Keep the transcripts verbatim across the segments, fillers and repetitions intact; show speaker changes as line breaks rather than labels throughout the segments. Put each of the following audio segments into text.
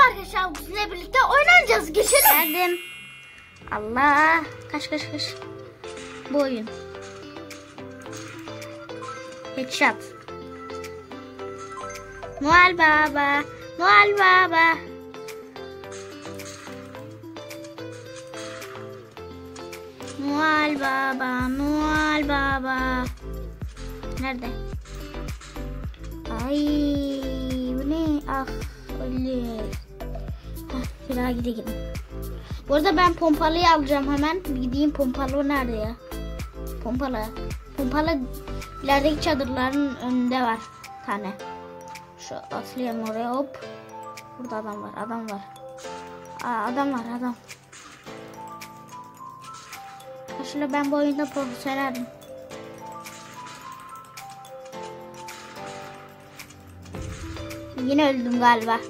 arkadaşlar, sizinle birlikte oynayacağız. Geçelim.
Geldim. Allah. Kaç kaç kaç. Bu oyun. Headshot. Noel Baba. Noel Baba. Noel Baba. Noel Baba. Nerede? Ay bu ne? Ah öyle. Heh, bir daha gidelim. Bu arada ben pompalıyı alacağım hemen. Bir gideyim, pompalı nerede ya? Pompalı. Pompalı ilerideki çadırların önünde var bir tane. Şu atlayalım oraya, hop. Burada adam var, adam var. Aa, adam var, adam. Şöyle ben bu oyunda profesyonelim. Yine öldüm galiba.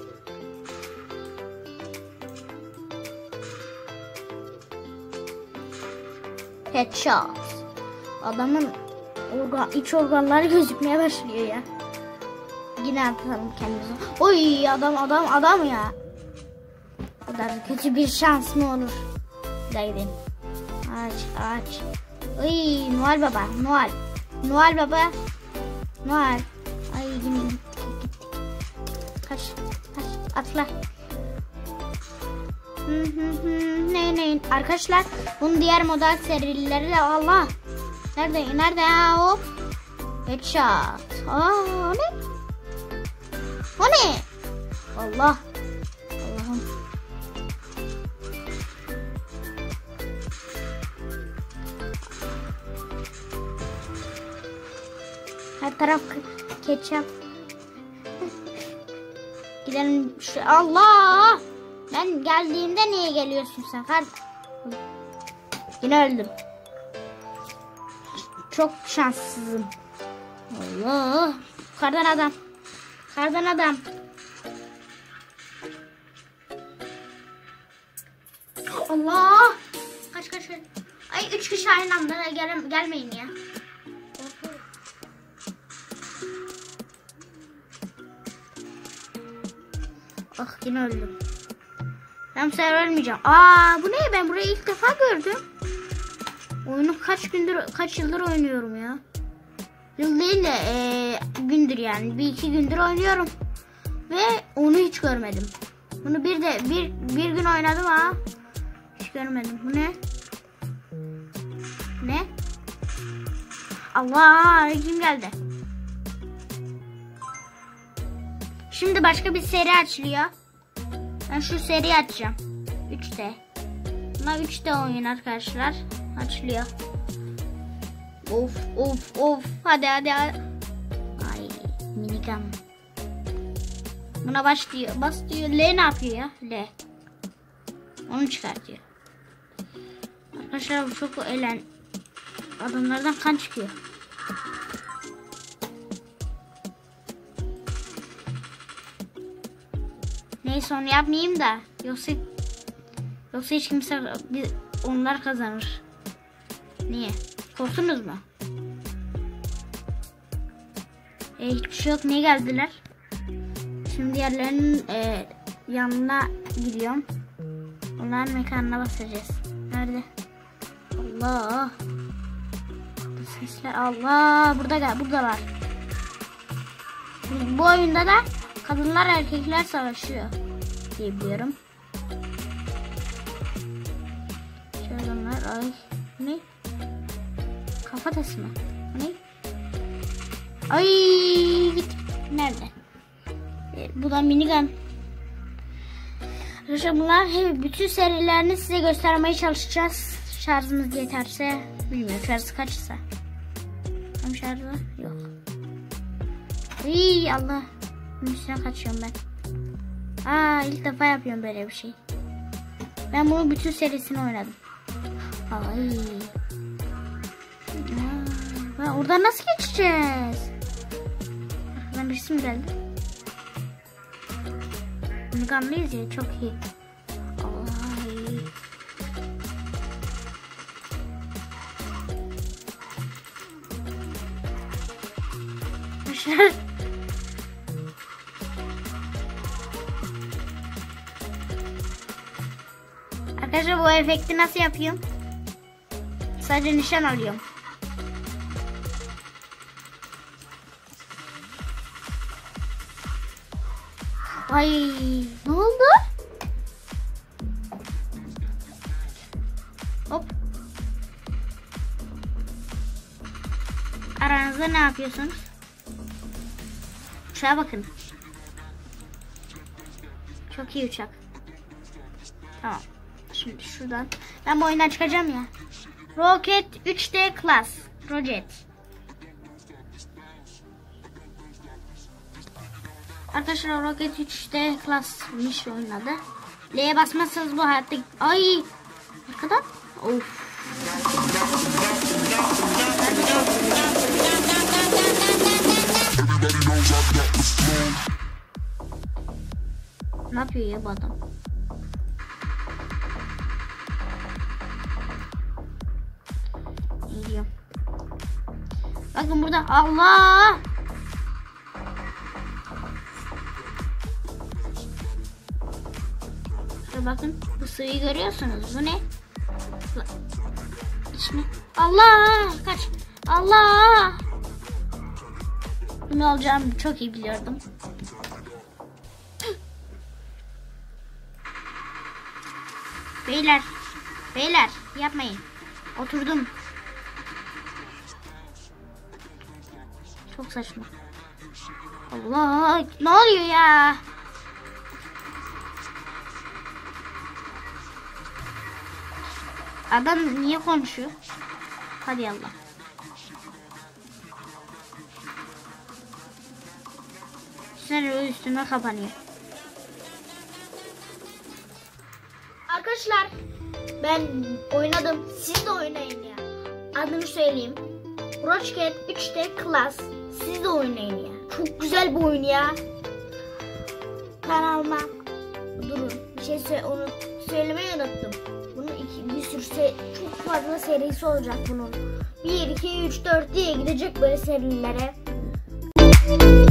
Headshot. Adamın organ, iç organları gözükmeye başlıyor ya. Yine atalım kendimizi. Oy adam adam adam ya. O kadar kötü bir şans mı olur? Hadi gidelim. Aç aç. Oy Noel Baba. Noel. Noel Baba. Noel. Ay yine gittik gittik. Kaç kaç atla. Hı hı hı. Ne ne arkadaşlar, bunun diğer model serileri de Allah. Nerede nerede ya, hop. Headshot. Aa o ne? O ne? Allah. Allah'ım. Her taraf ketçap. Gidelim şu. Allah. Ben geldiğimde niye geliyorsun sen? Hadi. Yine öldüm. Çok şanssızım. Allah. Kardan adam. Kardan adam. Allah. Kaç kaç. Ay üç kişi aynı anda gel gelmeyin ya. Ah yine öldüm. Ben bu sefer ölmeyeceğim. Aa bu ne? Ben burayı ilk defa gördüm. Oyunu kaç gündür, kaç yıldır oynuyorum ya. Yıl değil de ee, gündür yani. Bir iki gündür oynuyorum. Ve onu hiç görmedim. Bunu bir de bir, bir gün oynadım ha. Hiç görmedim. Bu ne? Ne? Allah, kim geldi? Şimdi başka bir seri açılıyor. Ben şu seriyi açacağım. üç D. Buna üç D oyun arkadaşlar. Açılıyor. Of of of. Hadi hadi hadi. Ay minigun. Buna başlıyor. Bas diyor. L ne yapıyor ya? L. Onu çıkartıyor. Arkadaşlar bu çok eğlen. Adamlardan kan çıkıyor. Neyse onu yapmayayım da. Yoksa yoksa hiç kimse, onlar kazanır. Niye? Korktunuz mu? E, hiçbir şey yok. Niye geldiler? Şimdi diğerlerinin e, yanına gidiyorum. Onların mekanına basacağız. Nerede? Allah. Sesler. Allah. Burada gel. Burada var. Bu oyunda da kadınlar erkekler savaşıyor diye biliyorum. Şöyle onlar. Ay. Ne? Kafatası mı? Ne? Ay git. Nerede? E, bu da minigun. Arkadaşlar bunlar hep bütün serilerini size göstermeye çalışacağız. Şarjımız yeterse. Bilmiyorum şarjı kaçsa. Hem şarjı yok. İyi Allah. Bunun üstüne kaçıyorum ben. Aa ilk defa yapıyorum böyle bir şey. Ben bunun bütün serisini oynadım. Ay. Ben oradan nasıl geçeceğiz? Arkadan birisi mi geldi? Minigunluyuz ya, çok iyi. Ay. Arkadaşlar bu efekti nasıl yapıyorum? Sadece nişan alıyorum. Ay ne oldu? Hop. Aranızda ne yapıyorsunuz? Uçağa bakın. Çok iyi uçak. Tamam. Şimdi şuradan. Ben bu oyundan çıkacağım ya. Rocket üç D Class. Rocket. Arkadaşlar Rocket üç D Class'mış oyunun adı. L'ye basmazsanız bu hayatta... Ay! Arkadan? Of. Ne yapıyor ya bu adam? İyi. Bakın burada Allah! Şurada bakın bu suyu görüyorsunuz. Bu ne? İçine. Allah! Kaç! Allah! Bunu alacağımı çok iyi biliyordum. Beyler, beyler yapmayın. Oturdum. Çok saçma. Allah, ne oluyor ya? Adam niye konuşuyor? Hadi Allah. Sen üstüme kapanıyor. Arkadaşlar ben oynadım. Siz de oynayın ya. Adını söyleyeyim. Rocket üç D Class. Siz de oynayın ya. Çok güzel bir oyun ya. Kanalıma durun. Bir şey söyle, onu söylemeyi unuttum. Bunun iki, bir sürü se çok fazla serisi olacak bunun. bir, iki, üç, dört diye gidecek böyle serilere.